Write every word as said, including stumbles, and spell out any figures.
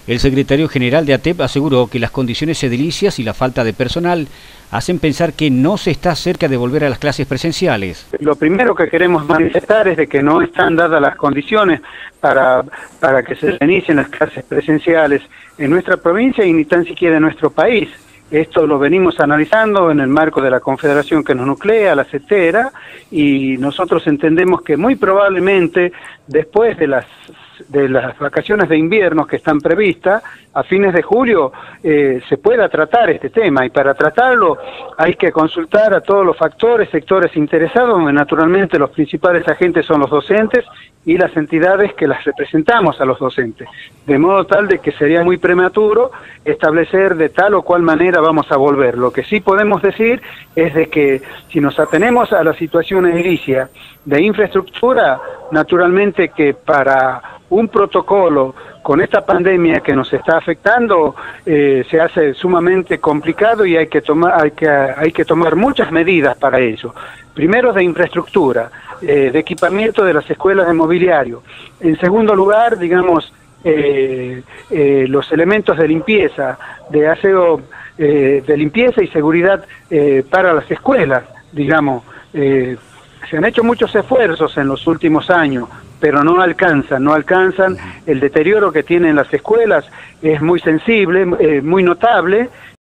El secretario general de A T E P aseguró que las condiciones edilicias y la falta de personal hacen pensar que no se está cerca de volver a las clases presenciales. Lo primero que queremos manifestar es de que no están dadas las condiciones para, para que se reinicien las clases presenciales en nuestra provincia y ni tan siquiera en nuestro país. Esto lo venimos analizando en el marco de la confederación que nos nuclea, la CETERA, y nosotros entendemos que muy probablemente después de las de las vacaciones de invierno que están previstas, a fines de julio eh, se pueda tratar este tema, y para tratarlo hay que consultar a todos los factores, sectores interesados, donde naturalmente los principales agentes son los docentes y las entidades que las representamos a los docentes, de modo tal de que sería muy prematuro establecer de tal o cual manera vamos a volver. Lo que sí podemos decir es de que si nos atenemos a la situación edilicia de infraestructura, naturalmente que para un protocolo con esta pandemia que nos está afectando eh, se hace sumamente complicado y hay que tomar hay que hay que tomar muchas medidas para ello. Primero, de infraestructura, eh, de equipamiento de las escuelas de mobiliario. En segundo lugar, digamos, eh, eh, los elementos de limpieza, de aseo, eh, de limpieza y seguridad eh, para las escuelas, digamos. Eh, se han hecho muchos esfuerzos en los últimos años, pero no alcanzan, no alcanzan. El deterioro que tienen las escuelas es muy sensible, eh, muy notable,